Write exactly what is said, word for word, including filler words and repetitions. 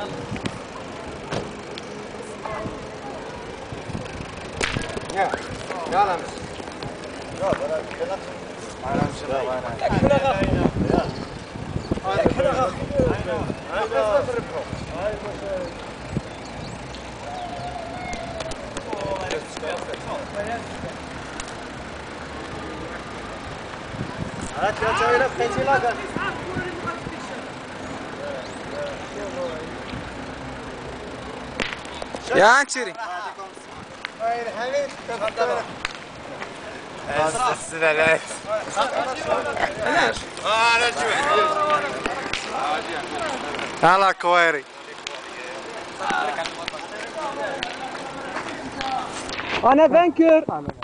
يلا يلا يا عنشري وين حميد تفضل السلالات علاش؟ اه انا جوعت يلا كويري انا بنكر